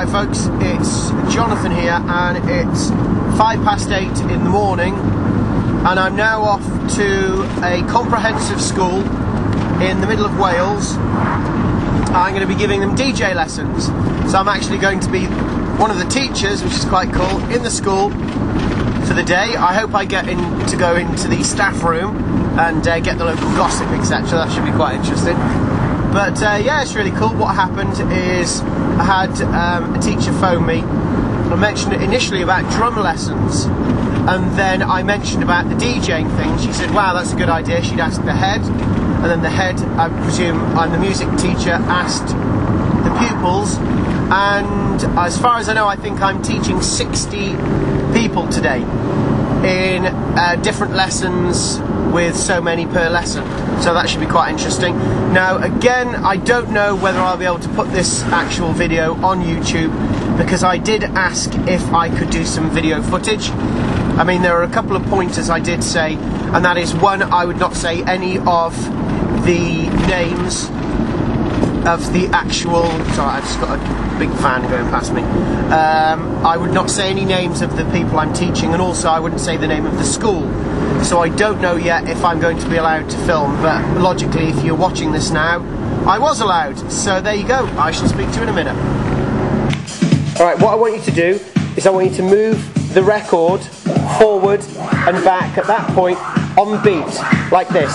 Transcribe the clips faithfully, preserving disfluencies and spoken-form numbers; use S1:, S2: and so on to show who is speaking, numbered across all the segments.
S1: Right folks, it's Jonathan here and it's five past eight in the morning and I'm now off to a comprehensive school in the middle of Wales. I'm going to be giving them D J lessons, so I'm actually going to be one of the teachers, which is quite cool, in the school for the day. I hope I get in to go into the staff room and uh, get the local gossip, et cetera. That should be quite interesting. But uh, yeah, it's really cool. What happened is I had um, a teacher phone me. I mentioned initially about drum lessons, and then I mentioned about the DJing thing. She said, wow, that's a good idea. She'd asked the head, and then the head, I presume I'm the music teacher, asked the pupils, and as far as I know, I think I'm teaching sixty people today in uh, different lessons with so many per lesson, so that should be quite interesting. Now again, I don't know whether I'll be able to put this actual video on YouTube, because I did ask if I could do some video footage. I mean, there are a couple of pointers I did say, and that is, one, I would not say any of the names of the actual, sorry, I've just got a big van going past me. Um, I would not say any names of the people I'm teaching, and also I wouldn't say the name of the school. So I don't know yet if I'm going to be allowed to film, but logically, if you're watching this now, I was allowed. So there you go, I shall speak to you in a minute. Alright, what I want you to do is I want you to move the record forward and back at that point on beat, like this.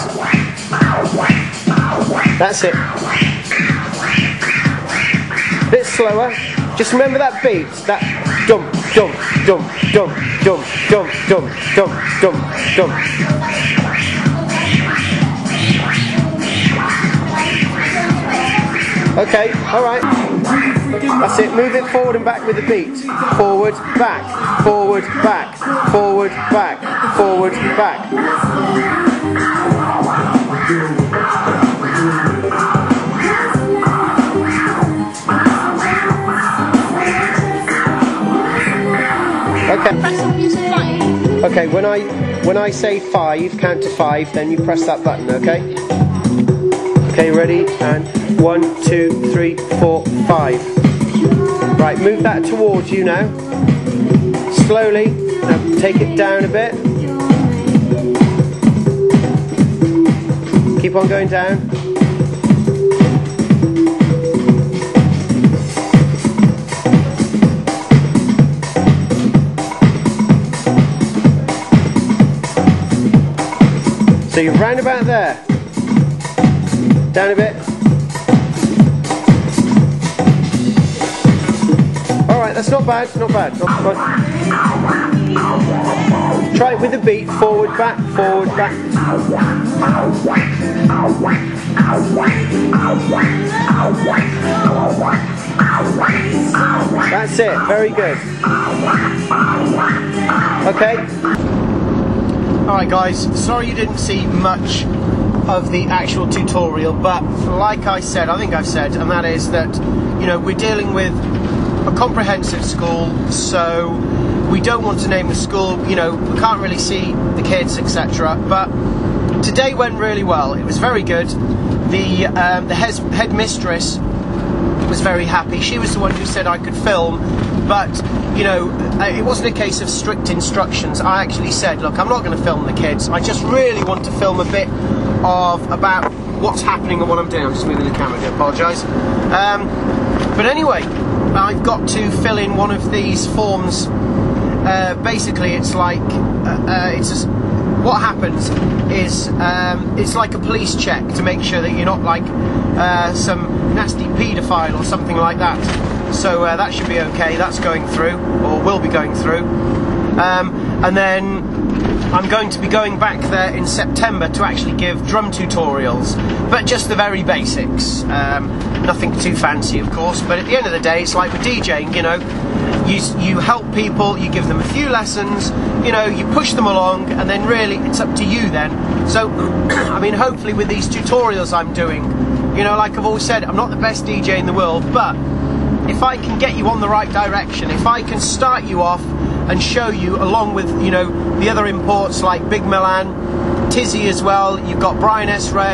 S1: That's it. A bit slower. Just remember that beat, that dum dum dum dum dum dum dum dum dum dum. Okay, alright. That's it, move it forward and back with the beat. Forward, back, forward, back, forward, back, forward, back. Okay. Okay, when I when I say five, count to five, then you press that button, okay? Okay, ready? And one, two, three, four, five. Right, move that towards you now. Slowly. Now take it down a bit. Keep on going down. So you're round about there. Down a bit. Alright, that's not bad, not bad, not bad. Try it with the beat, forward, back, forward, back. That's it, very good. Okay. Alright guys, sorry you didn't see much of the actual tutorial, but like I said, I think I've said, and that is that, you know, we're dealing with a comprehensive school, so we don't want to name the school, you know, we can't really see the kids, et cetera. But today went really well, it was very good. The, um, the headmistress was very happy. She was the one who said I could film, but you know, it wasn't a case of strict instructions. I actually said, look, I'm not going to film the kids, I just really want to film a bit of about what's happening and what I'm doing. I'm just moving the camera, I do apologise. Um, but anyway, I've got to fill in one of these forms. Uh, basically, it's like, uh, uh, it's just, what happens is, um, it's like a police check to make sure that you're not like uh, some nasty paedophile or something like that. So uh, that should be okay, that's going through, or will be going through. Um, and then I'm going to be going back there in September to actually give drum tutorials, but just the very basics. Um, nothing too fancy, of course, but at the end of the day, it's like with DJing, you know, you, you help people, you give them a few lessons, you know, you push them along, and then really it's up to you then. So, I mean, hopefully with these tutorials I'm doing, you know, like I've always said, I'm not the best D J in the world, but if I can get you on the right direction, if I can start you off and show you, along with, you know, the other imports like Big Milan, Tizzy as well, you've got Brian S. Red,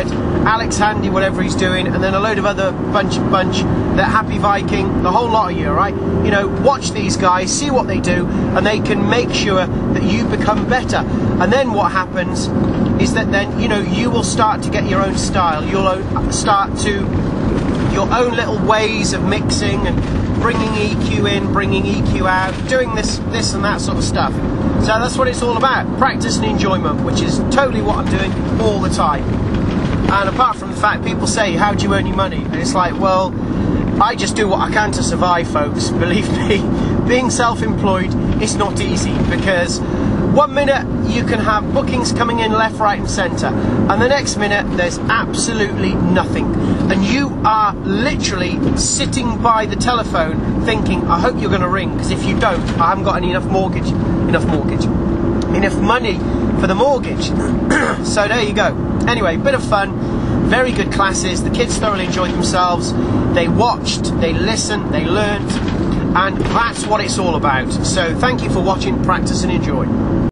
S1: Alex Handy, whatever he's doing, and then a load of other bunch bunch that Happy Viking, the whole lot of you, right? You know, watch these guys, see what they do, and they can make sure that you become better. And then what happens is that then, you know, you will start to get your own style. You'll start to your own little ways of mixing and bringing E Q in, bringing E Q out, doing this, this and that sort of stuff. So that's what it's all about, practice and enjoyment, which is totally what I'm doing all the time. And apart from the fact people say, how do you earn your money? And it's like, well, I just do what I can to survive, folks. Believe me, being self-employed is not easy, because one minute you can have bookings coming in left, right and centre, and the next minute there's absolutely nothing. And you are literally sitting by the telephone thinking, I hope you're going to ring, because if you don't, I haven't got any enough mortgage, enough mortgage, enough money for the mortgage. So there you go. Anyway, bit of fun, very good classes. The kids thoroughly enjoyed themselves. They watched, they listened, they learnt, and that's what it's all about. So thank you for watching, practice and enjoy.